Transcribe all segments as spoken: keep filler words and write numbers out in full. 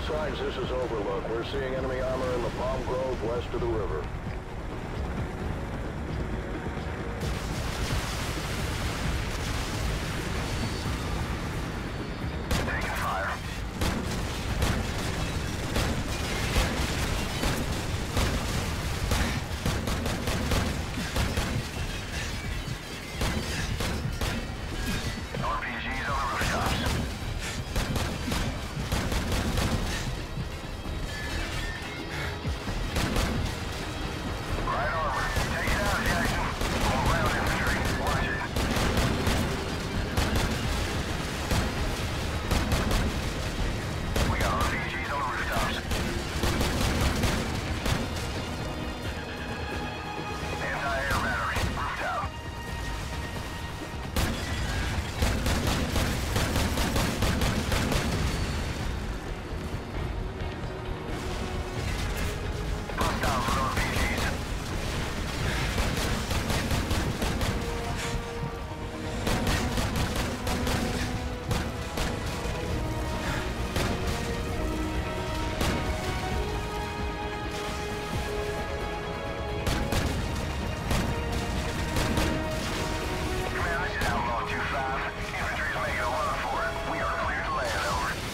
signs this is Overlook. We're seeing enemy armor in the Palm Grove west of the river. Taking fire. R P Gs on the rooftops. Right armor. Take it out, Jackson. All round infantry. Watch it. We got R P Gs on the rooftops. Anti-air battery. Rooftop. Hostiles with R P Gs. Command, this is Outlaw two five. Infantry's making a run for it. We are clear to land,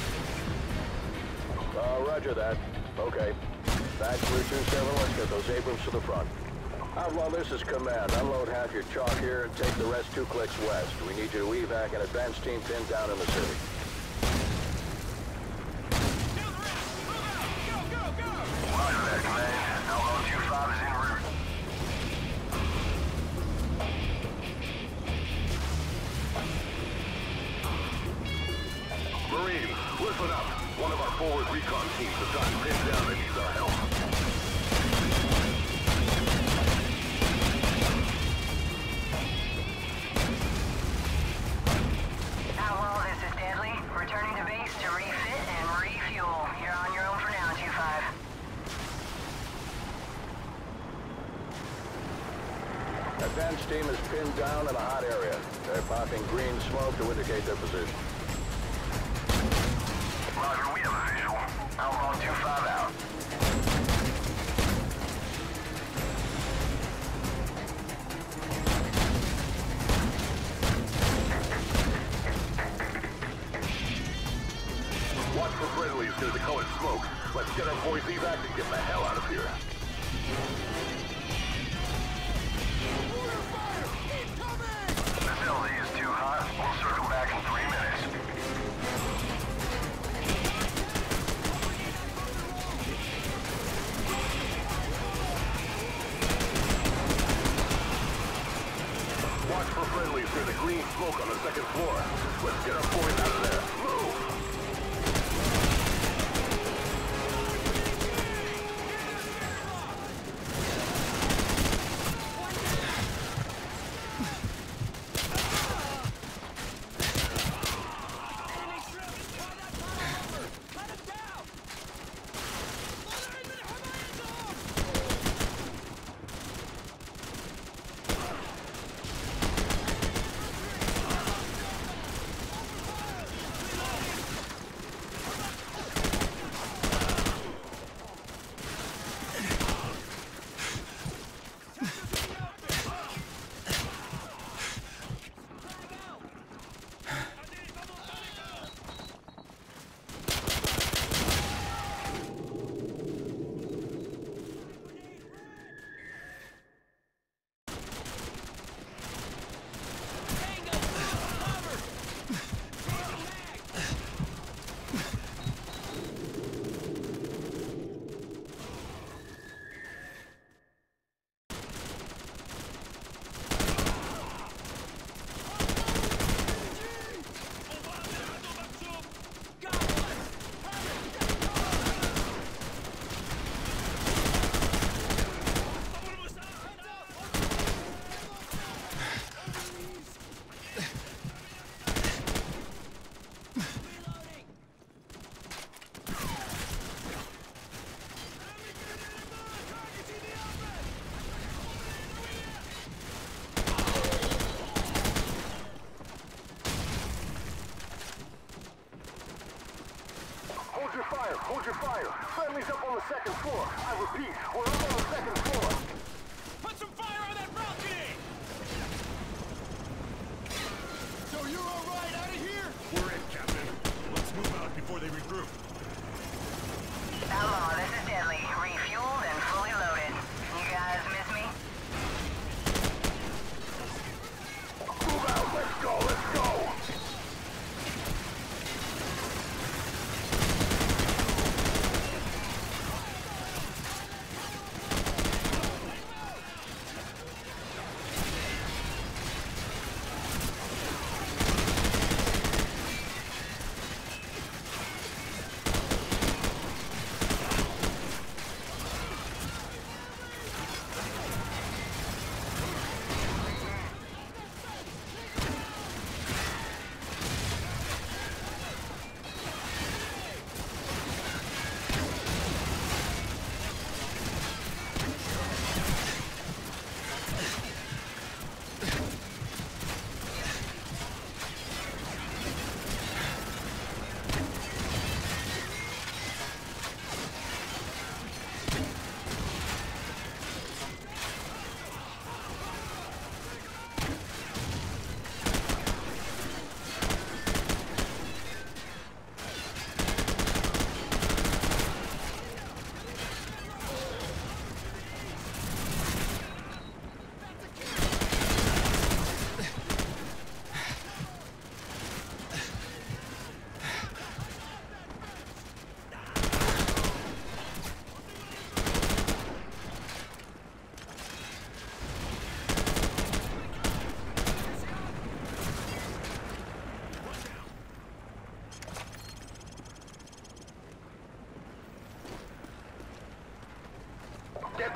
over. Uh, roger that. Okay. Back through two seven, let's get those Abrams to the front. Outlaw, this is command. Unload half your chalk here and take the rest two clicks west. We need you to evac an advance team pinned down in the city. Roger that, command. Outlaw two five is en route. Marines, listen up. One of our forward recon teams has gotten pinned down and needs our help. Outlaw, this is Deadly. Returning to base to refit and refuel. You're on your own for now, two five. Advance team is pinned down in a hot area. They're popping green smoke to indicate their position. Roger, we have a visual. Outlaw two five out. Watch for friendlies near the colored smoke. Let's get our boys evac and get the hell out of here. This L Z is too hot. We'll circle back in three minutes. Watch for friendlies near the green smoke on the second floor. Let's get our boys out of there. Move!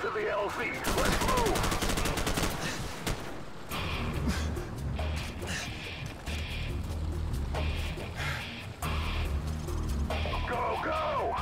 to the L Z. Let's move! Go, go!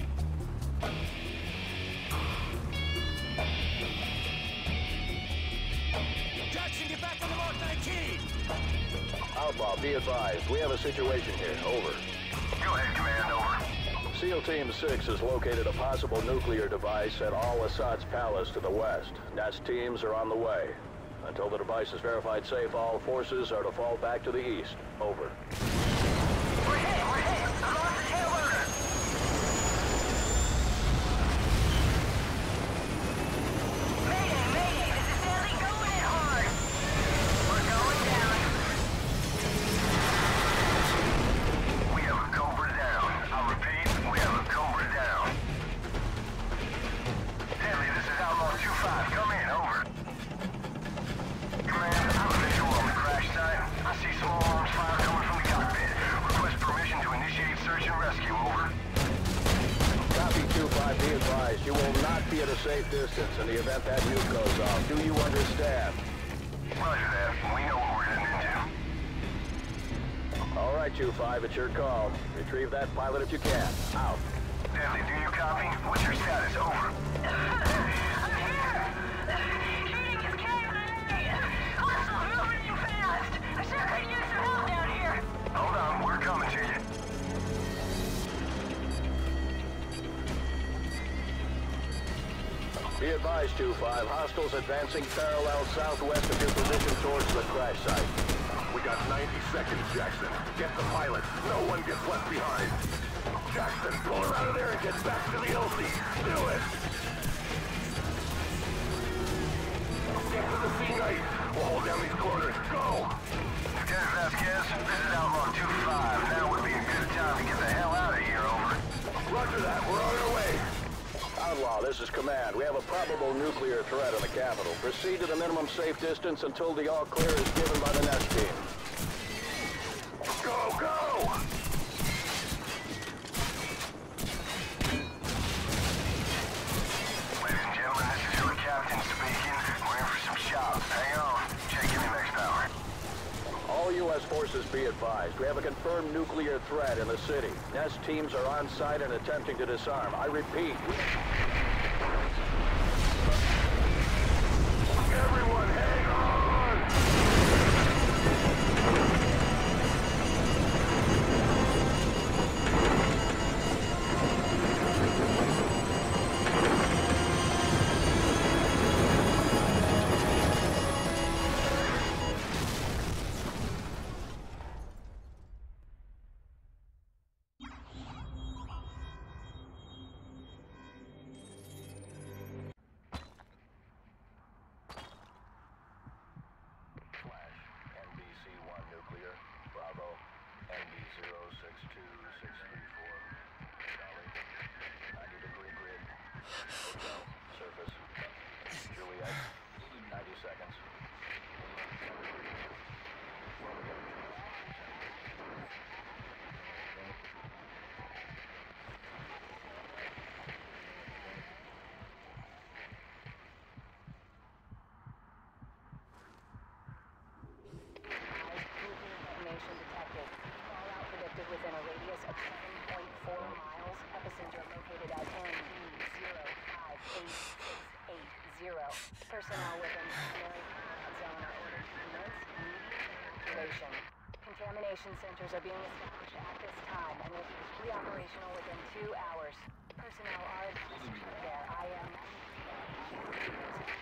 Jackson, get back on the Mark nineteen! Outlaw, be advised. We have a situation here. Over. Go ahead, Command, over. SEAL Team six has located a possible nuclear device at Al-Assad's palace to the west. Nest teams are on the way. Until the device is verified safe, all forces are to fall back to the east. Over. We're hit! We're hit! I'm off the tail loader! Mayday! Mayday! This is Stanley going it hard! We're going down! We have a Cobra down. I'll repeat, we have a Cobra down. Stanley, this is Outlaw two five. Come in, over. Command, I'm visual on the crash site. I see small arms fire coming from the cockpit. Request permission to initiate search and rescue, over. Copy two five, be advised. You will not be at a safe distance in the event that nuke goes off. Do you understand? Roger that. We know what we're heading into. All right, two five, it's your call. Retrieve that pilot if you can. Out. Stanley, do you copy? What's your status, over? I'm here! Shooting is K I A! Hostiles moving in fast! I sure could use some help down here! Hold on, we're coming to you. Be advised, two five, hostiles advancing parallel southwest of your position towards the crash site. We got ninety seconds, Jackson. Get the pilot. No one gets left behind. Jackson, pull her out of there and get back to the L Z. Do it! Get to the scene right. We'll hold down these corners. Go! Lieutenant Vasquez, this is Outlaw two five. Now would be a good time to get the hell out of here, over. Roger that. We're on our way. Outlaw, this is Command. We have a probable nuclear threat in the capital. Proceed to the minimum safe distance until the all-clear is given by the Nest team. Go, go! Ladies and gentlemen, this is your captain speaking. We're in for some shots. Hang on. Check in the next hour. All U S forces be advised. We have a confirmed nuclear threat in the city. Nest teams are on site and attempting to disarm. I repeat. Everyone, hang on! Within a radius of seven point four miles, epicenter located at N D zero five eight six eight zero. Personnel within primary combat zone are ordered to commence immediate evacuation. Contamination centers are being established at this time and will be operational within two hours. Personnel are advised to prepare I M